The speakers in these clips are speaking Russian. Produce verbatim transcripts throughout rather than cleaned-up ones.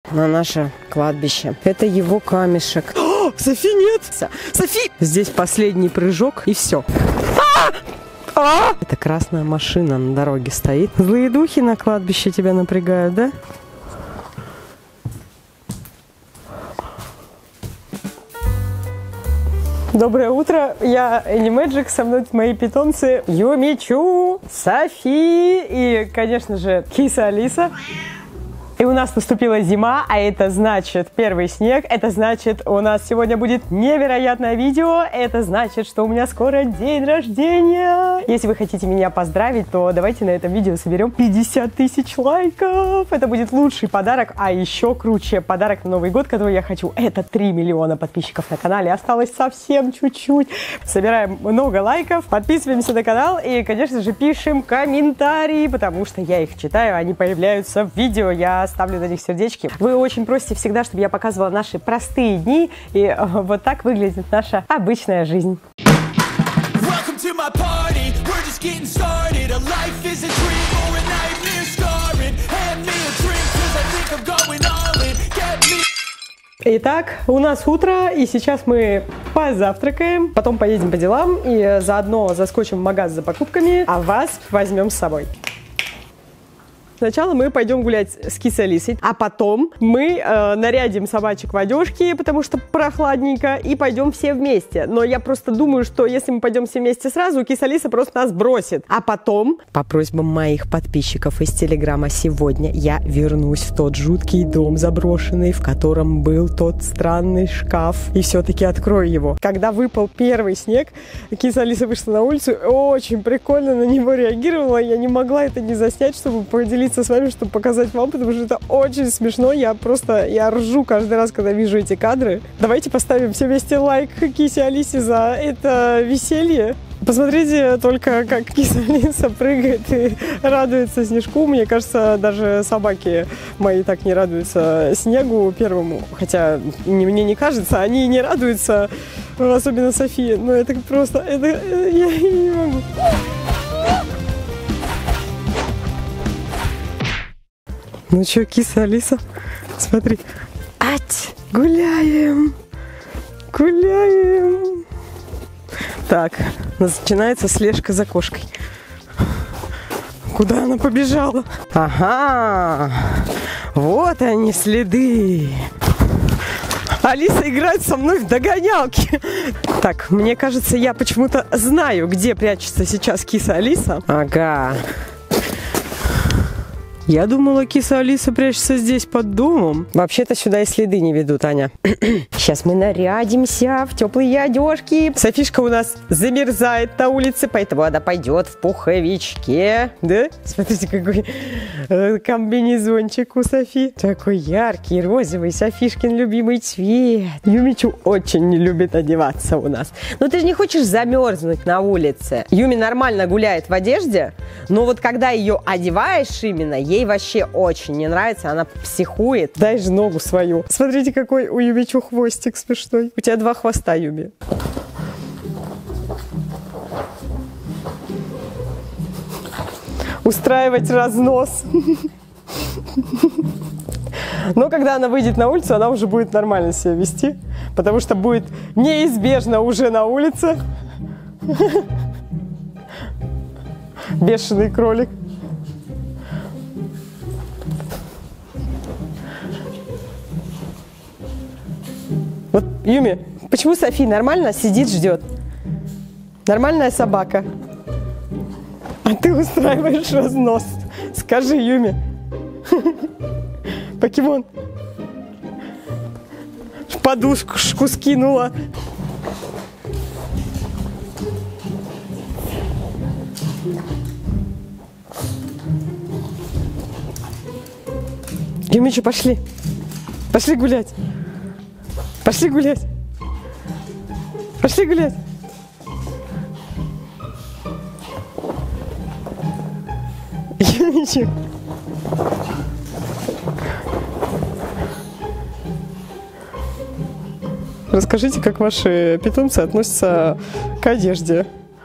на наше кладбище. Это его камешек. О, Софи, нет! Софи! Здесь последний прыжок и все. А! А! Это красная машина на дороге стоит. Злые духи на кладбище тебя напрягают, да? Доброе утро, я Animagic, со мной мои питомцы Юмичу, Софи и, конечно же, киса Алиса. И у нас наступила зима, а это значит первый снег, это значит у нас сегодня будет невероятное видео, это значит, что у меня скоро день рождения. Если вы хотите меня поздравить, то давайте на этом видео соберем пятьдесят тысяч лайков. Это будет лучший подарок, а еще круче подарок на Новый год, который я хочу. Это три миллиона подписчиков на канале, осталось совсем чуть-чуть. Собираем много лайков, подписываемся на канал и, конечно же, пишем комментарии, потому что я их читаю, они появляются в видео, я ставлю на них сердечки. Вы очень просите всегда, чтобы я показывала наши простые дни, и вот так выглядит наша обычная жизнь. Итак, у нас утро, и сейчас мы позавтракаем, потом поедем по делам, и заодно заскочим в магаз за покупками, а вас возьмем с собой. Сначала мы пойдем гулять с кисой Алисой, а потом мы э, нарядим собачек в одежки, потому что прохладненько, и пойдем все вместе. Но я просто думаю, что если мы пойдем все вместе сразу, киса Алиса просто нас бросит. А потом, по просьбам моих подписчиков из Телеграма, сегодня я вернусь в тот жуткий дом заброшенный, в котором был тот странный шкаф, и все-таки открою его. Когда выпал первый снег, киса Алиса вышла на улицу, очень прикольно на него реагировала, я не могла это не заснять, чтобы поделиться с вами, чтобы показать вам, потому что это очень смешно. Я просто, я ржу каждый раз, когда вижу эти кадры. Давайте поставим все вместе лайк кисе Алисе за это веселье. Посмотрите только, как киса Алиса прыгает и радуется снежку. Мне кажется, даже собаки мои так не радуются снегу первому. Хотя мне не кажется, они не радуются, особенно София. Но это просто, это, я, я не могу. Ну что, киса Алиса, смотри. Ать, гуляем, гуляем. Так, начинается слежка за кошкой. Куда она побежала? Ага, вот они следы. Алиса играет со мной в догонялки. Так, мне кажется, я почему-то знаю, где прячется сейчас киса Алиса. Ага. Я думала, киса Алиса прячется здесь под домом. Вообще-то сюда и следы не ведут, Аня. Сейчас мы нарядимся в теплые одежки. Софишка у нас замерзает на улице, поэтому она пойдет в пуховичке. Да? Смотрите, какой э, комбинезончик у Софи. Такой яркий, розовый, Софишкин любимый цвет. Юмичу очень не любит одеваться у нас. Но ты же не хочешь замерзнуть на улице. Юми нормально гуляет в одежде, но вот когда ее одеваешь именно, ей вообще очень не нравится, она психует. Дай же ногу свою. Смотрите, какой у Юмичу хвостик смешной. У тебя два хвоста, Юми. Устраивать разнос. Но когда она выйдет на улицу, она уже будет нормально себя вести, потому что будет неизбежно уже на улице бешеный кролик. Вот, Юми, почему Софи нормально сидит, ждет? Нормальная собака. А ты устраиваешь разнос. Скажи, Юми. Покемон. Подушку скинула. Юмичу, пошли. Пошли гулять. Пошли гулять. Пошли гулять. Юмичу. Расскажите, как ваши питомцы относятся к одежде.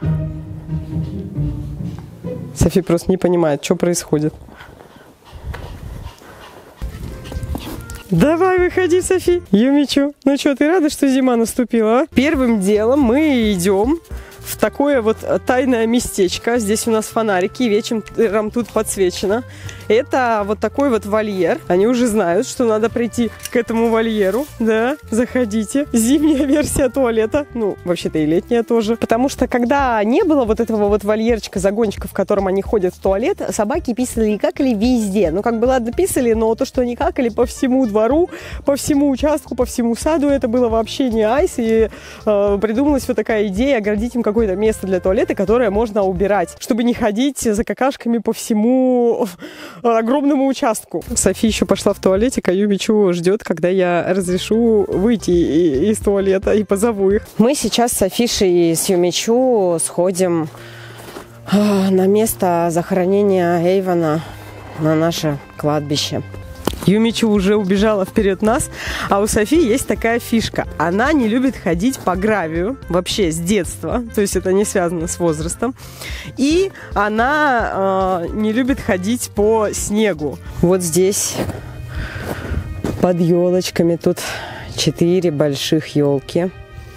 Софи просто не понимает, что происходит. Давай, выходи, Софи. Юмичу, ну что, ты рада, что зима наступила, а? Первым делом мы идем в такое вот тайное местечко. Здесь у нас фонарики, вечером тут подсвечено. Это вот такой вот вольер. Они уже знают, что надо прийти к этому вольеру. Да, заходите. Зимняя версия туалета. Ну, вообще-то и летняя тоже. Потому что когда не было вот этого вот вольерчика, загончика, в котором они ходят в туалет, собаки писали и какали везде. Ну, как бы, ладно, писали, но то, что они какали по всему двору, по всему участку, по всему саду, это было вообще не айс. И э, придумалась вот такая идея оградить им какое-то место для туалета, которое можно убирать, чтобы не ходить за какашками по всему огромному участку. Софи еще пошла в туалетик, а Юмичу ждет, когда я разрешу выйти из туалета и позову их. Мы сейчас с Софишей и с Юмичу сходим на место захоронения Эйвана, на наше кладбище. Юмичу уже убежала вперед нас, а у Софи есть такая фишка. Она не любит ходить по гравию, вообще с детства, то есть это не связано с возрастом. И она э, не любит ходить по снегу. Вот здесь под елочками тут четыре больших елки.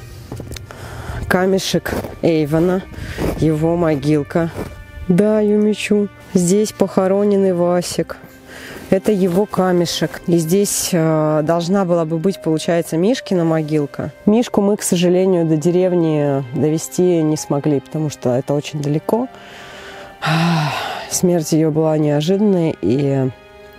Камешек Эйвана, его могилка. Да, Юмичу, здесь похороненный Васик. Это его камешек. И здесь э, должна была бы быть, получается, Мишкина могилка. Мишку мы, к сожалению, до деревни довести не смогли, потому что это очень далеко. Смерть ее была неожиданной, и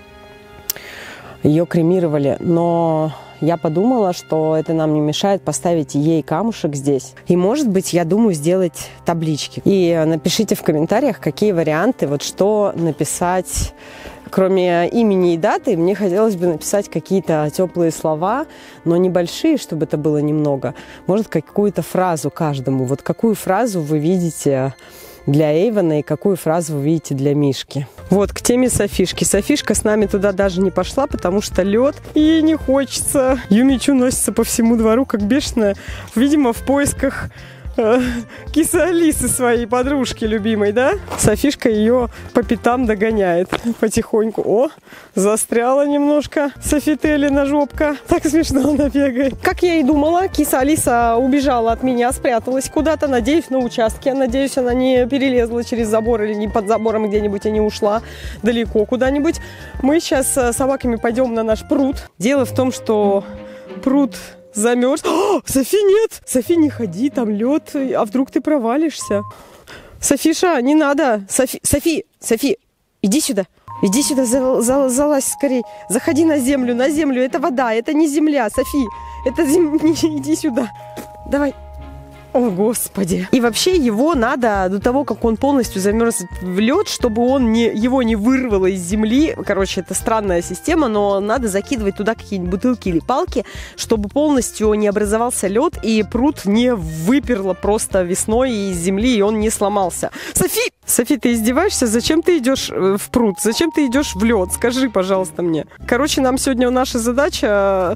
ее кремировали. Но я подумала, что это нам не мешает поставить ей камушек здесь. И, может быть, я думаю сделать таблички. И напишите в комментариях, какие варианты, вот что написать. Кроме имени и даты, мне хотелось бы написать какие-то теплые слова, но небольшие, чтобы это было немного. Может, какую-то фразу каждому. Вот какую фразу вы видите для Эйвана и какую фразу вы видите для Мишки. Вот, к теме Софишки. Софишка с нами туда даже не пошла, потому что лед, и ей не хочется. Юмичу носится по всему двору, как бешеная, видимо, в поисках кисы Алисы, своей подружки любимой, да? Софишка ее по пятам догоняет потихоньку. О, застряла немножко Софителина жопка. Так смешно она бегает. Как я и думала, киса Алиса убежала от меня, спряталась куда-то, надеюсь, на участке. Надеюсь, она не перелезла через забор или не под забором где-нибудь и не ушла далеко куда-нибудь. Мы сейчас с собаками пойдем на наш пруд. Дело в том, что пруд замерз. О, Софи, нет! Софи, не ходи, там лед, а вдруг ты провалишься? Софиша, не надо! Софи, Софи, Софи, иди сюда! Иди сюда, за, за, залазь скорей. Заходи на землю, на землю. Это вода, это не земля, Софи. Это зем... Иди сюда. Давай. О, Господи. И вообще его надо до того, как он полностью замерз в лед, чтобы он не, его не вырвало из земли. Короче, это странная система, но надо закидывать туда какие-нибудь бутылки или палки, чтобы полностью не образовался лед и пруд не выперло просто весной из земли, и он не сломался. Софи! Софи, ты издеваешься? Зачем ты идешь в пруд? Зачем ты идешь в лед? Скажи, пожалуйста, мне. Короче, нам сегодня наша задача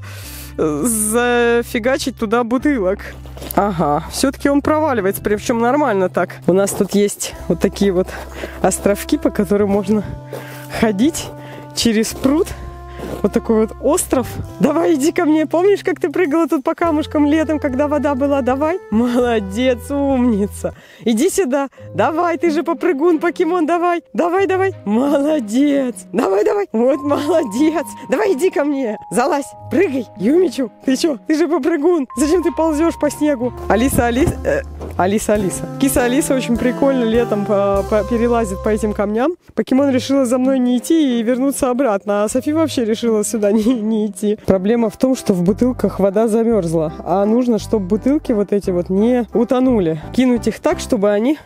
зафигачить туда бутылок. Ага, все-таки он проваливается, причем нормально так. У нас тут есть вот такие вот островки, по которым можно ходить через пруд. Вот такой вот остров. Давай, иди ко мне. Помнишь, как ты прыгала тут по камушкам летом, когда вода была? Давай. Молодец, умница. Иди сюда. Давай, ты же попрыгун, покемон, давай. Давай, давай. Молодец. Давай, давай. Вот, молодец. Давай, иди ко мне. Залазь, прыгай. Юмичу, ты что? Ты же попрыгун. Зачем ты ползешь по снегу? Алиса, Алиса... Э, Алиса, Алиса. Киса Алиса очень прикольно летом по, по, перелазит по этим камням. Покемон решила за мной не идти и вернуться обратно. А Софи вообще решила сюда не, не идти. Проблема в том, что в бутылках вода замерзла. А нужно, чтобы бутылки вот эти вот не утонули. Кинуть их так, чтобы они...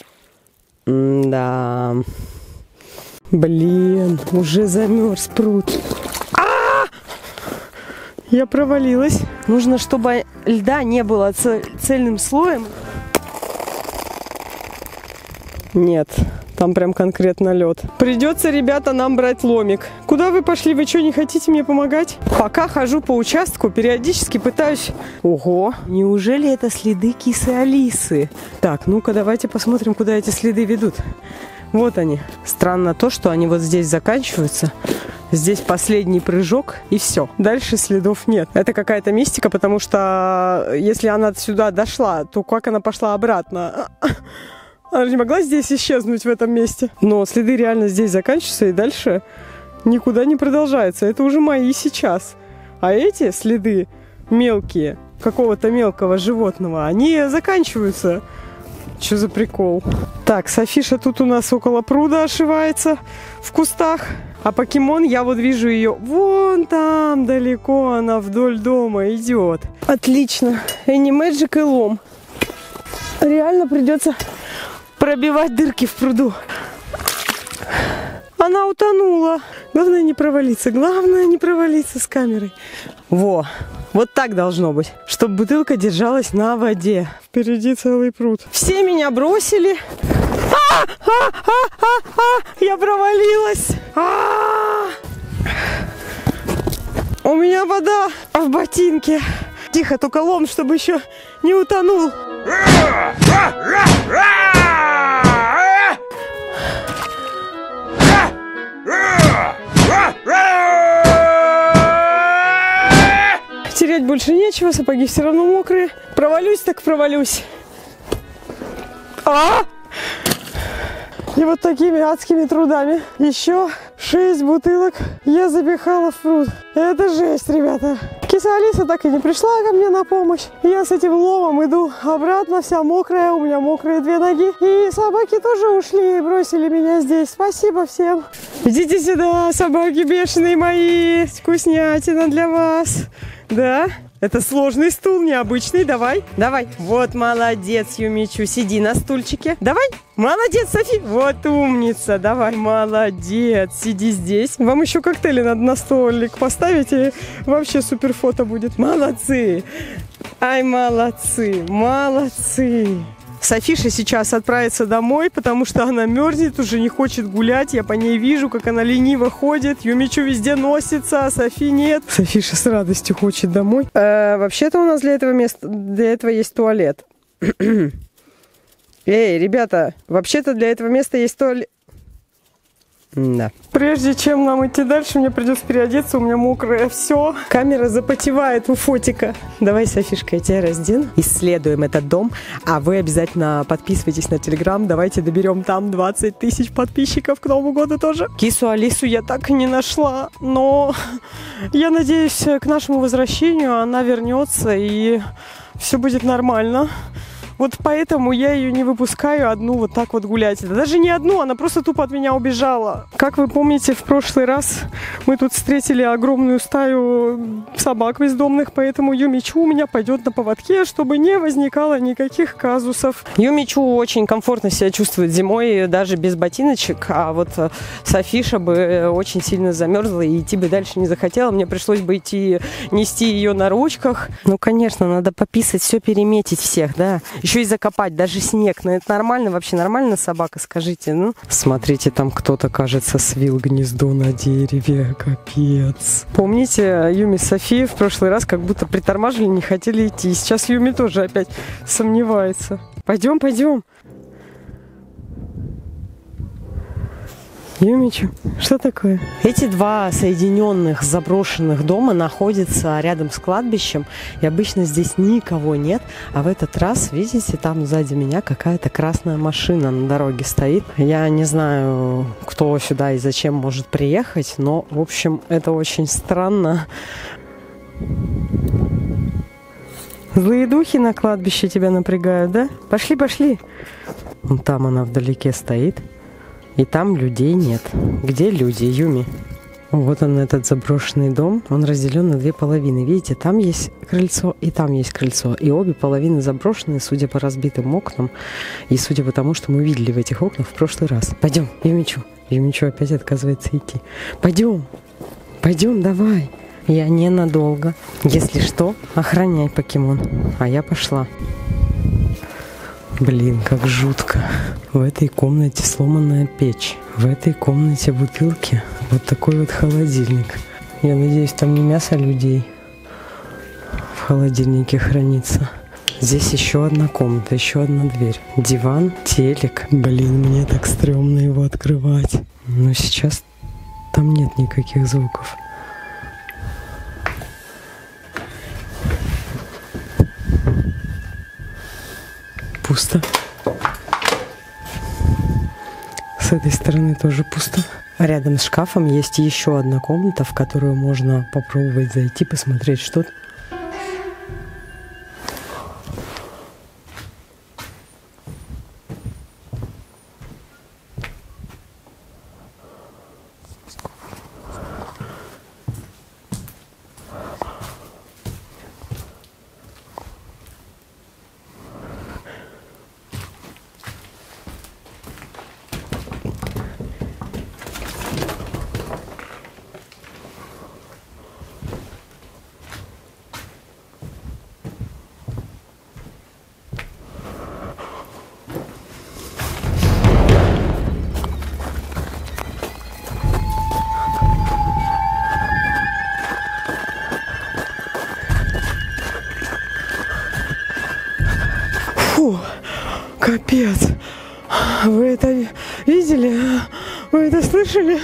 М-да... Блин, уже замерз пруд. А-а-а! Я провалилась. Нужно, чтобы льда не было цельным слоем. Нет, там прям конкретно лед. Придется, ребята, нам брать ломик. Куда вы пошли? Вы что, не хотите мне помогать? Пока хожу по участку, периодически пытаюсь... Ого! Неужели это следы кисы Алисы? Так, ну-ка, давайте посмотрим, куда эти следы ведут. Вот они. Странно то, что они вот здесь заканчиваются. Здесь последний прыжок, и все. Дальше следов нет. Это какая-то мистика, потому что если она сюда дошла, то как она пошла обратно? Она же не могла здесь исчезнуть в этом месте. Но следы реально здесь заканчиваются, и дальше никуда не продолжаются. Это уже мои сейчас. А эти следы мелкие, какого-то мелкого животного, они заканчиваются. Что за прикол? Так, Софиша тут у нас около пруда ошивается в кустах. А покемон, я вот вижу ее вон там далеко, она вдоль дома идет. Отлично. Animagic и лом. Реально придется пробивать дырки в пруду. Она утонула. Главное не провалиться. Главное не провалиться с камерой. Во. Вот так должно быть. Чтобы бутылка держалась на воде. Впереди целый пруд. Все меня бросили. А! А! А! А! А! Я провалилась. А! У меня вода в ботинке. Тихо, только лом, чтобы еще не утонул. Терять больше нечего, сапоги все равно мокрые. Провалюсь, так провалюсь. А! И вот такими адскими трудами еще шесть бутылок я запихала в пруд. Это жесть, ребята. Киса Алиса так и не пришла ко мне на помощь. Я с этим ломом иду обратно, вся мокрая, у меня мокрые две ноги. И собаки тоже ушли и бросили меня здесь. Спасибо всем. Идите сюда, собаки бешеные мои. Вкуснятина для вас. Да? Это сложный стул, необычный. Давай, давай. Вот молодец, Юмичу. Сиди на стульчике. Давай. Молодец, Софи. Вот умница. Давай, молодец. Сиди здесь. Вам еще коктейли надо на столик поставить, и вообще супер фото будет. Молодцы. Ай, молодцы. Молодцы. Софиша сейчас отправится домой, потому что она мерзнет, уже не хочет гулять. Я по ней вижу, как она лениво ходит. Юмичу везде носится, а Софи нет. Софиша с радостью хочет домой. Э, вообще-то у нас для этого места, для этого есть туалет. Эй, ребята, вообще-то для этого места есть туалет. Да. Прежде чем нам идти дальше, мне придется переодеться, у меня мокрое все. Камера запотевает у фотика. Давай, Софишка, я тебя раздену. Исследуем этот дом, а вы обязательно подписывайтесь на Телеграм. Давайте доберем там двадцать тысяч подписчиков к Новому году тоже. Кису Алису я так и не нашла, но я надеюсь, к нашему возвращению она вернется и все будет нормально. Вот поэтому я ее не выпускаю одну вот так вот гулять. Да даже не одну, она просто тупо от меня убежала. Как вы помните, в прошлый раз мы тут встретили огромную стаю собак бездомных, поэтому Юмичу у меня пойдет на поводке, чтобы не возникало никаких казусов. Юмичу очень комфортно себя чувствует зимой, даже без ботиночек, а вот Софиша бы очень сильно замерзла и идти бы дальше не захотела. Мне пришлось бы идти нести ее на ручках. Ну, конечно, надо пописать, все переметить всех, да. Еще и закопать, даже снег. Но это нормально? Вообще нормально собака, скажите? Ну, смотрите, там кто-то, кажется, свил гнездо на дереве. Капец. Помните, Юми с Софией в прошлый раз как будто притормаживали, не хотели идти. Сейчас Юми тоже опять сомневается. Пойдем, пойдем. Юмичу, что такое? Эти два соединенных заброшенных дома находятся рядом с кладбищем, и обычно здесь никого нет, а в этот раз, видите, там сзади меня какая-то красная машина на дороге стоит. Я не знаю, кто сюда и зачем может приехать, но, в общем, это очень странно. Злые духи на кладбище тебя напрягают, да? Пошли, пошли. Вон там она вдалеке стоит. И там людей нет. Где люди, Юми? Вот он, этот заброшенный дом. Он разделен на две половины. Видите, там есть крыльцо и там есть крыльцо. И обе половины заброшенные, судя по разбитым окнам. И судя по тому, что мы видели в этих окнах в прошлый раз. Пойдем, Юмичу. Юмичу опять отказывается идти. Пойдем. Пойдем, давай. Я ненадолго. Если что, охраняй, покемон. А я пошла. Блин, как жутко. В этой комнате сломанная печь. В этой комнате бутылки. Вот такой вот холодильник. Я надеюсь, там не мясо людей в холодильнике хранится. Здесь еще одна комната, еще одна дверь. Диван, телек. Блин, мне так стрёмно его открывать. Но сейчас там нет никаких звуков. Пусто. С этой стороны тоже пусто. Рядом с шкафом есть еще одна комната, в которую можно попробовать зайти, посмотреть что-то. Фу, капец. Вы это видели? Вы это слышали?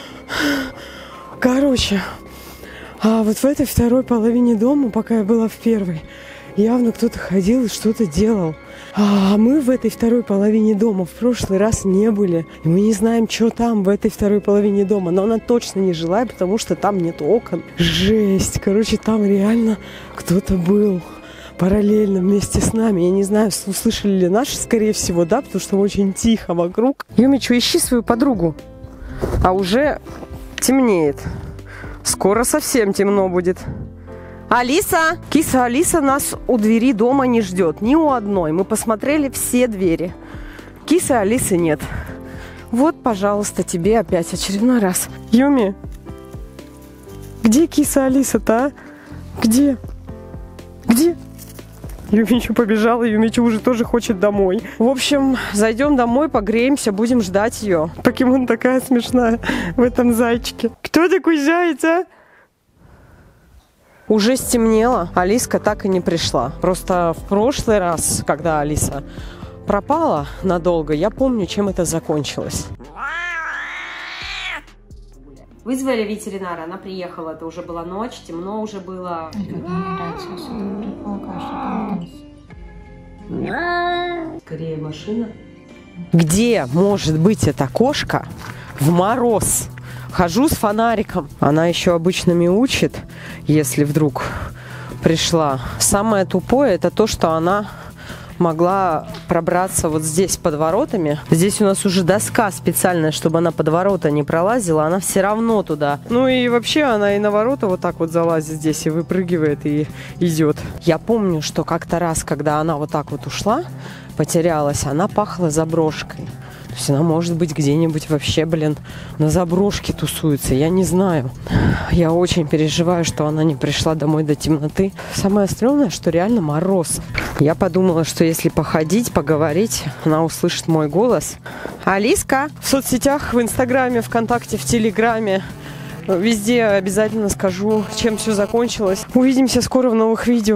Короче, а вот в этой второй половине дома, пока я была в первой, явно кто-то ходил и что-то делал. А мы в этой второй половине дома в прошлый раз не были. И мы не знаем, что там в этой второй половине дома. Но она точно не жилая, потому что там нет окон. Жесть. Короче, там реально кто-то был параллельно вместе с нами. Я не знаю, услышали ли наши, скорее всего, да, потому что очень тихо вокруг. Юмичу, ищи свою подругу. А уже темнеет. Скоро совсем темно будет. Алиса! Киса Алиса нас у двери дома не ждет. Ни у одной. Мы посмотрели все двери. Кисы Алисы нет. Вот, пожалуйста, тебе опять очередной раз. Юми, где киса Алиса-то, а? Где? Где? Юмичу побежала, Юмичу уже тоже хочет домой. В общем, зайдем домой, погреемся, будем ждать ее. Покемон такая смешная в этом зайчике. Кто такой заяц, а? Уже стемнело, Алиска так и не пришла. Просто в прошлый раз, когда Алиса пропала надолго, я помню, чем это закончилось. Вызвали ветеринара, она приехала, это уже была ночь, темно уже было. Скорее машина. Где может быть эта кошка в мороз? Хожу с фонариком. Она еще обычно мяучит, если вдруг пришла. Самое тупое это то, что она могла пробраться вот здесь под воротами. Здесь у нас уже доска специальная, чтобы она под ворота не пролазила. Она все равно туда. Ну и вообще она и на ворота вот так вот залазит здесь и выпрыгивает и идет. Я помню, что как-то раз, когда она вот так вот ушла, потерялась, она пахла заброшкой. То есть она может быть где-нибудь вообще, блин, на заброшке тусуется. Я не знаю. Я очень переживаю, что она не пришла домой до темноты. Самое стрёмное, что реально мороз. Я подумала, что если походить, поговорить, она услышит мой голос. Алиска! В соцсетях, в Инстаграме, ВКонтакте, в Телеграме. Везде обязательно скажу, чем все закончилось. Увидимся скоро в новых видео.